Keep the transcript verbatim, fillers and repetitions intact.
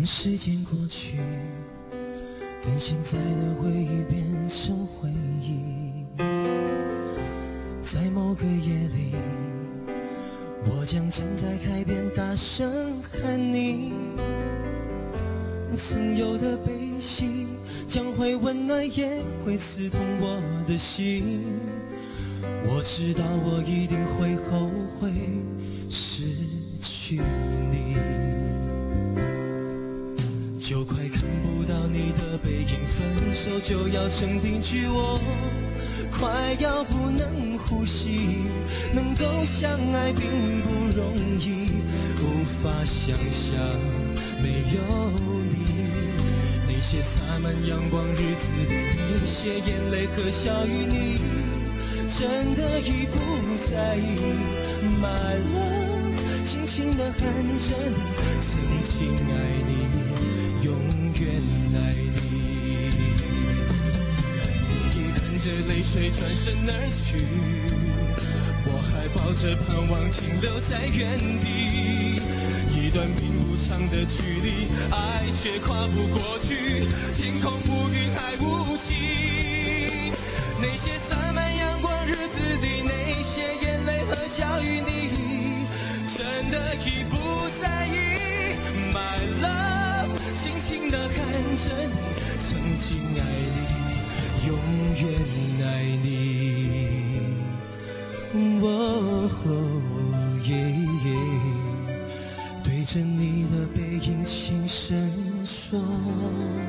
让时间过去，等现在的回忆变成回忆。在某个夜里，我将站在海边大声喊你，曾有的悲喜将会温暖，也会刺痛我的心。我知道我一定会后悔失去你，就快看不到你的背影，分手就要成定局，我快要不能呼吸。能够相爱并不容易，无法想象没有你。那些洒满阳光日子里，那些眼泪和小雨，你真的已不在意。My love， 轻轻地喊着你，曾经爱你，永远爱你。你已看着泪水转身而去，我还抱着盼望停留在原地。一段并不长的距离，爱却跨不过去，天空无云还无际。那些洒满阳光日子里，那些眼泪和小雨，你真的已不在意。My love， 轻轻地喊着你，曾经爱你，永远爱你。哦耶耶，对着你的背影轻声说。